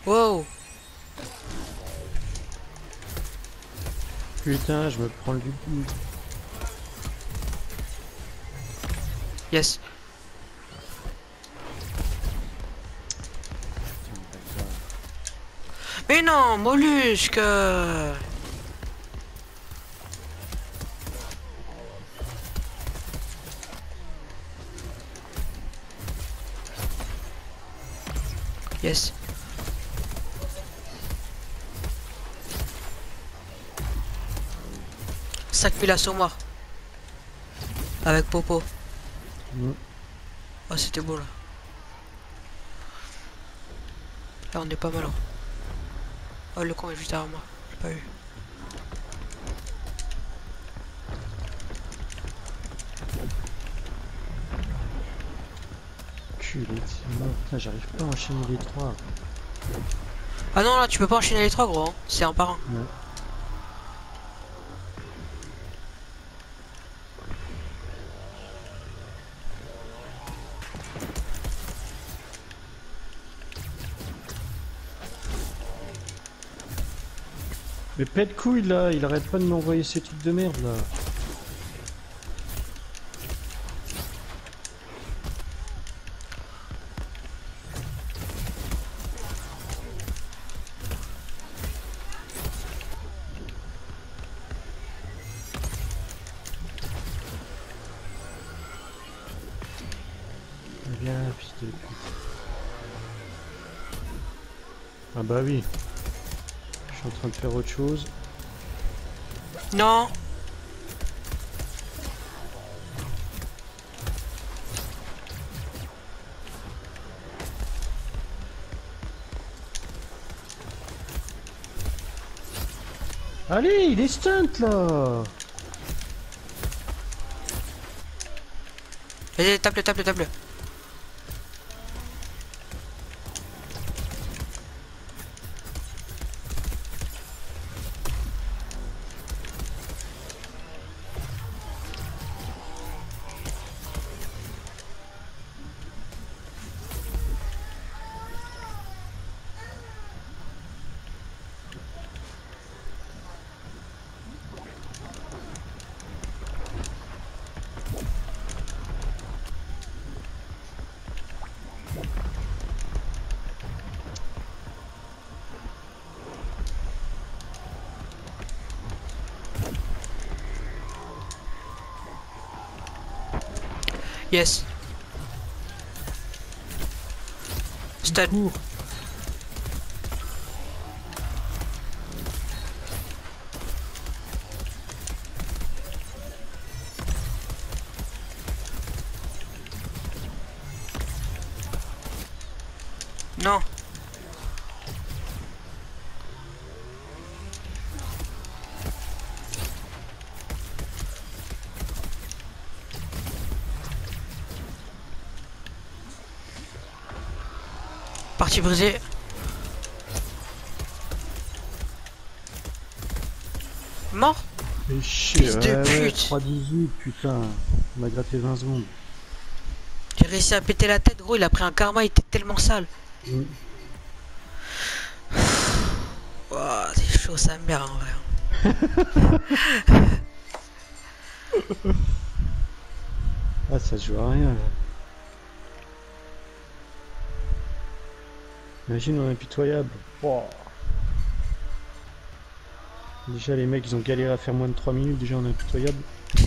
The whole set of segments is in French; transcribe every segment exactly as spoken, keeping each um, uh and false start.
Wow. Putain, je me prends le but. Yes. Mais non, mollusque. Yes. cinq mille assauts morts. Avec Popo. Mmh. Oh, c'était beau là. Là, on est pas mal. Hein. Oh, le con est juste derrière moi. J'ai pas eu. Culé, putain, j'arrive pas à enchaîner les trois. Ah non, là, tu peux pas enchaîner les trois, gros. Hein. C'est un par un. Ouais. Mais pète couille là, il arrête pas de m'envoyer ces trucs de merde là. Viens, fils de pute. Ah bah oui. Je suis en train de faire autre chose. Non. Allez, il est stunt là. Vas-y, tape-le, tape-le, tape-le. Yes. Stun. Cours. Non. Partie brisée. Mort. Fais chier, Fils de ouais, ouais, pute. trois dix-huit, putain. On m'a gratté vingt secondes. J'ai réussi à péter la tête, gros. Il a pris un karma, il était tellement sale. Mm. Oh, c'est chaud, sa mère en vrai. Ah, ça se joue à rien là. Imagine, on est impitoyable. Oh. Déjà, les mecs, ils ont galéré à faire moins de trois minutes. Déjà, on est impitoyable.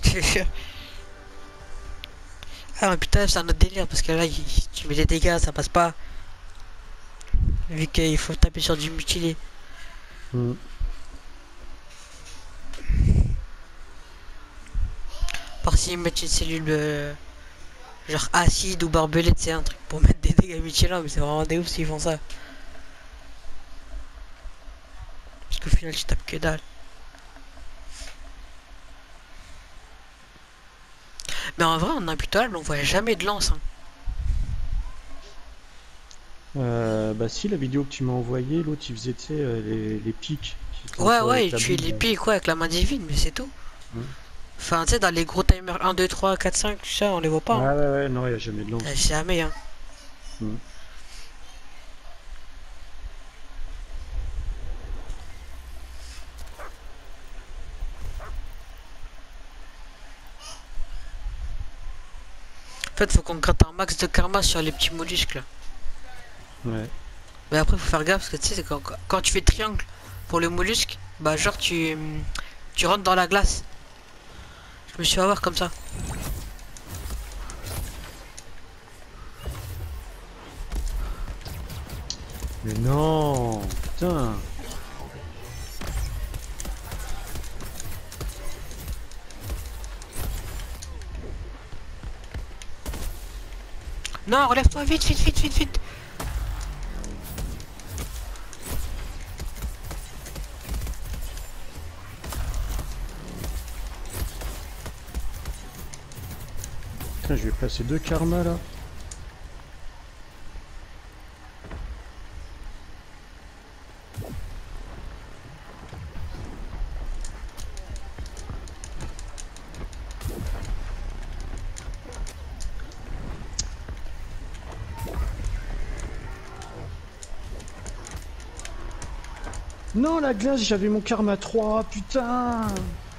Ah mais putain, c'est un autre délire parce que là, il- tu mets des dégâts, ça passe pas. Vu qu'il faut taper sur du mutilé. Mm. Par s'ils mettent une cellule euh, genre acide ou barbelée, c'est un truc pour mettre des dégâts mutilants, mais c'est vraiment des ouf s'ils font ça. Parce qu'au final, tu tapes que dalle. Mais en vrai, en imputable, on voit jamais de lance. Hein. Euh, bah si, la vidéo que tu m'as envoyée, l'autre, il faisait, tu sais, euh, les, les pics qui sont Ouais, entourés ouais, avec il la tue boule, les là. pics, ouais, avec la main divine, mais c'est tout. Mm. Enfin, tu sais, dans les gros timers un, deux, trois, quatre, cinq, tout ça, on les voit pas. Ouais, Hein. ouais, ouais, non, il n'y a jamais de lance. Euh, Jamais, hein. Mm. En fait, faut qu'on gratte un max de karma sur les petits mollusques là. Ouais. Mais après, faut faire gaffe parce que tu sais, c'est quand, quand tu fais triangle pour le mollusque, bah, genre, tu, tu rentres dans la glace. Je me suis fait avoir comme ça. Mais non, putain. Non, relève-toi vite, vite, vite, vite, vite. Putain, je vais placer deux karma là. Non, la glace, j'avais mon karma trois, putain.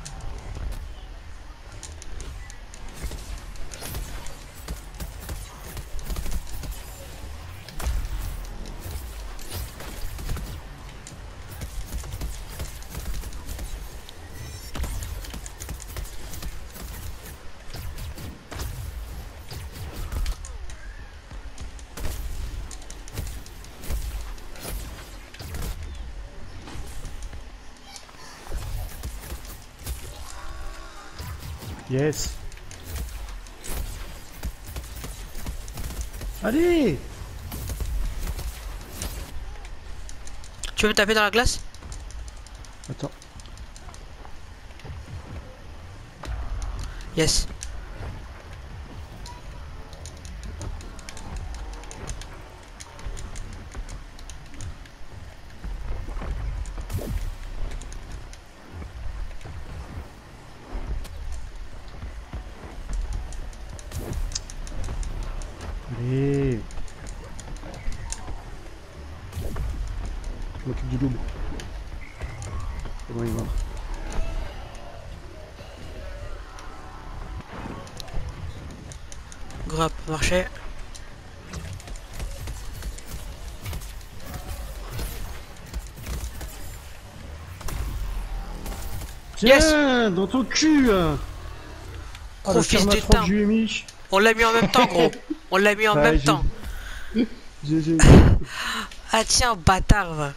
Yes. Allez. Tu veux me taper dans la glace? Attends. Yes. Allez. Je m'occupe du loup. C'est bon, il est mort. Grappe, marché. Tiens, Yes. dans ton cul hein. Ah, Gros le fils karma de trois teint. que je lui ai mis. On l'a mis en même temps, gros. On l'a mis en Ouais, même j'ai- temps. j'ai- j'ai- Ah tiens, bâtard, va.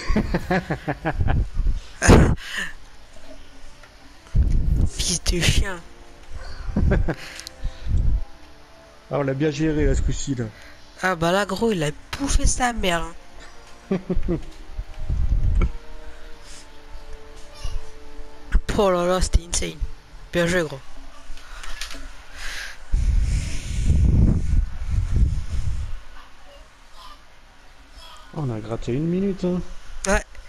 Fils de chien. Ah, on l'a bien géré là, ce coup-ci là. Ah bah là, gros, il a bouffé sa mère. hein. Oh là là, c'était insane. Bien joué, gros. On a gratté une minute hein. Ouais.